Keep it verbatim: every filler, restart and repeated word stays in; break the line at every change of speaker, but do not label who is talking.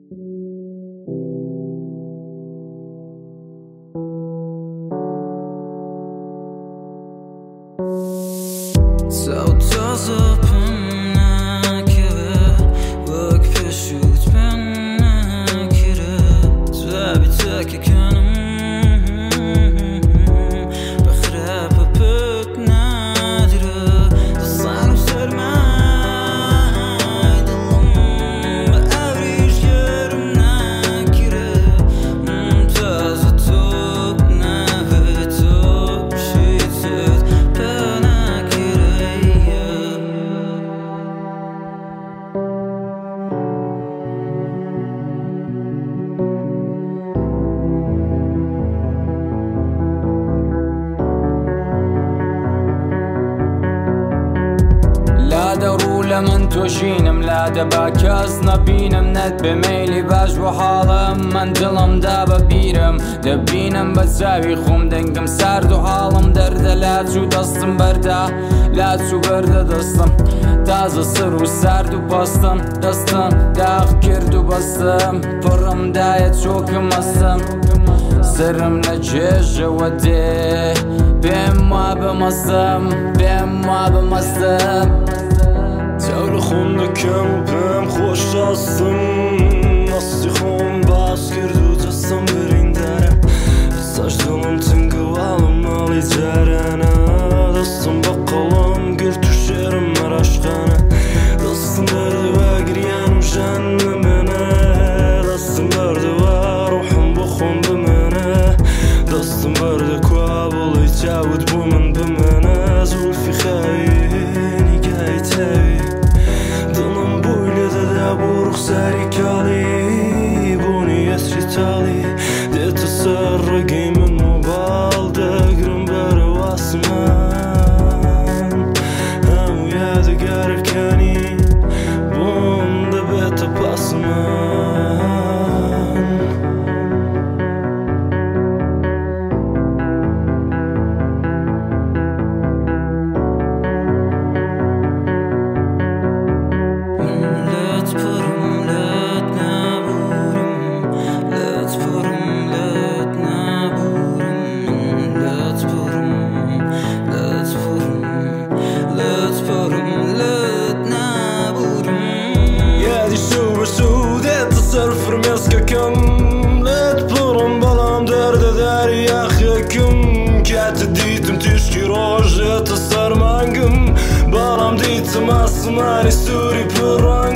من توشینم لا دەبا کەس نەبینم نەت بمەیلی باش بۆ حاڵم من دڵم دا بە بیرم دەبینم بە چاوی خۆم دەنگم سارد و حاڵم دەردە لاچوو دەستم بەردا لاچوو بەردە دەستم تازە سر و سارد و بەستم دەستم داغ کرد و بەستم پڕم دایە چۆکم مەستم سرم لە جێژەوە دێ پێم وا بمەستم پێم وا بمەستم
تەورە خۆم دەکەم و پێم خۆش دەستم مەستی خۆم باس کرد و دەستم بریندارە سەش دڵم تنگە واڵم ماڵی جارانە دەستم بە قەڵەم گرت و شێرم مەراشقانە دەستم بەردەوا گریان و ژان بمێنە دەستم بەردەوا ڕوحم بۆ خۆم بمێنە دەستم بەردە کوا بڵی چاوت بۆ من بمێنە زولفی خاوێنی گای تاوی دڵم بۆی لێدەدا بۆ ڕوخساری کاڵی بۆنی ئەسری تاڵی دێتە سەر ڕێگەی من و باڵ دەگرم بەرەو ئاسمان هەموو یادگارەکانی بۆم دەبێتە پاسمان فرمێسکەکەم لێت پڕم بەڵام دەردەداری یاخەکەم کاتە دیتم تیشکی ڕۆژێتە سەرمانگم بەڵام دیتم ئاسمانی سووری پڕان